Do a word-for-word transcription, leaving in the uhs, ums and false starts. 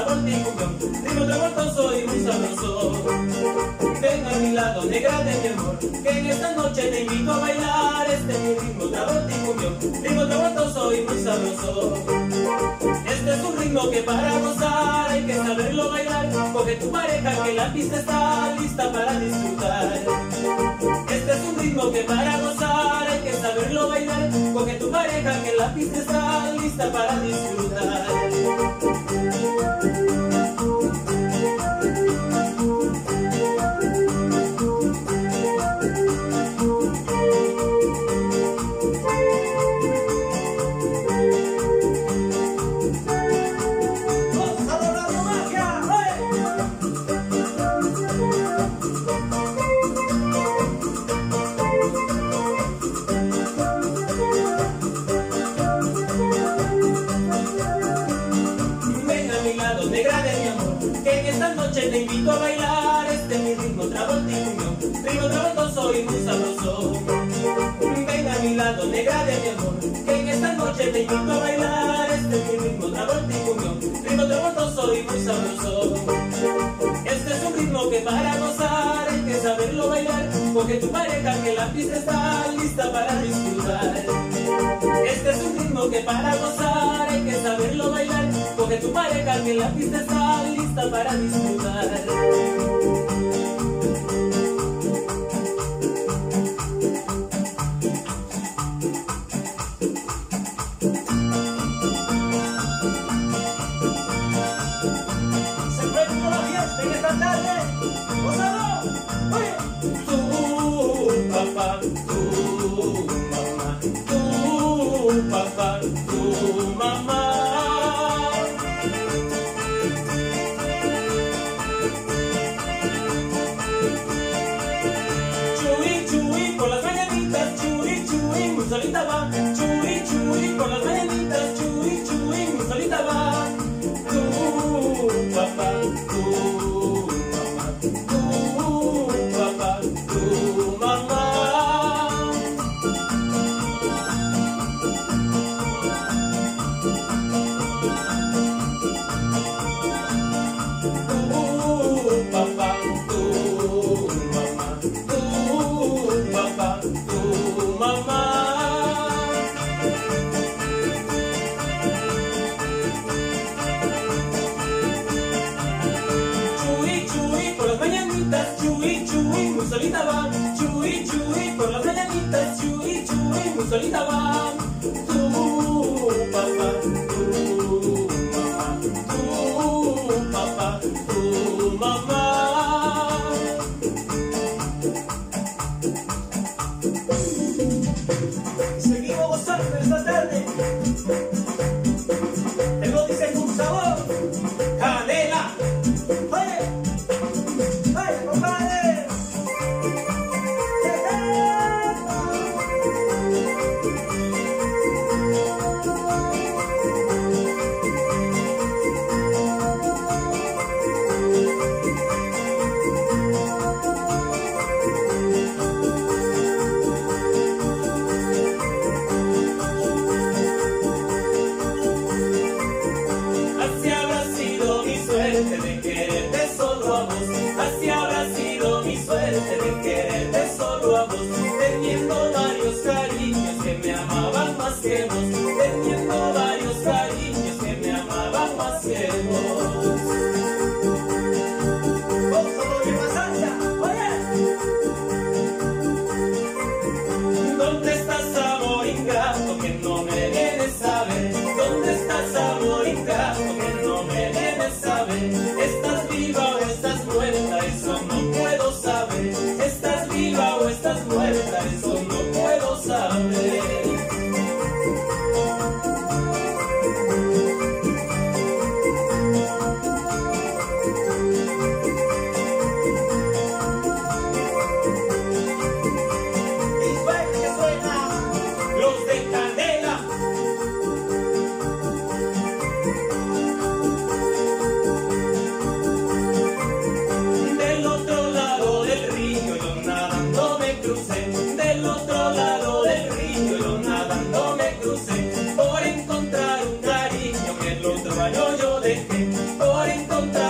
travolta y cumbión, ritmo travoltoso y muy sabroso. Ven a mi lado, negra de mi amor, que en esta noche te invito a bailar. Este es mi ritmo travolta y cumbión, ritmo travoltoso y muy sabroso. Este es un ritmo que para gozar hay que saberlo bailar. Coge tu pareja que la pista está lista para disfrutar. Este es un ritmo que para gozar hay que saberlo bailar. Coge tu pareja que la pista está lista para disfrutar. Negra de mi amor, que en esta noche te invito a bailar. Este es mi ritmo travolta y cumbión, ritmo travoltoso y muy sabroso. Ven a mi lado, negra de mi amor, que en esta noche te invito a bailar. Este es mi ritmo travolta y cumbión, ritmo travoltoso y muy sabroso. Este es un ritmo que para gozar hay que saberlo bailar. Coge tu pareja que la pista está lista para disfrutar. Este es un ritmo que para gozar hay que saberlo bailar. Coge tu pareja que la pista está lista para disfrutar. Se prende la fiesta en esta tarde. ¡Gózalo! ¡Oye! Tú, papá, tú, mamá, tú, papá, tú, mamá. Solita va, churi, churi, por las mañanitas, churi, churi, muy solita va. Tú, papá, tú, mamá, tú, papá, tú, mamá. Tú, papá, tú, mamá, tú, papá, tú, mamá. Chuy, chuy, muy solita va. Chuy, chuy, por las mañanitas. Chuy, chuy, muy solita va. Tú, papá, tú, mamá, tú, papá, tú, mamá. Seguimos gozando esta tarde. Te lo dicen con sabor. Canela. dejé por encontrar